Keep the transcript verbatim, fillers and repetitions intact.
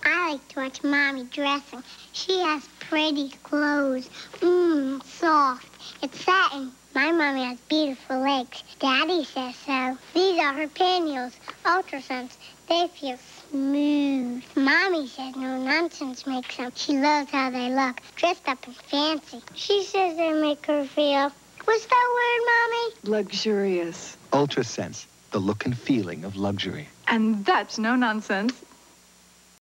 I like to watch Mommy dressing. She has pretty clothes. Mmm, soft. It's satin. My Mommy has beautiful legs. Daddy says so. These are her pantyhose, ultrasounds. They feel smooth. Mommy says no nonsense makes them. She loves how they look, dressed up and fancy. She says they make her feel, what's that word, Mommy? Luxurious. Ultrasense, the look and feeling of luxury. And that's no nonsense.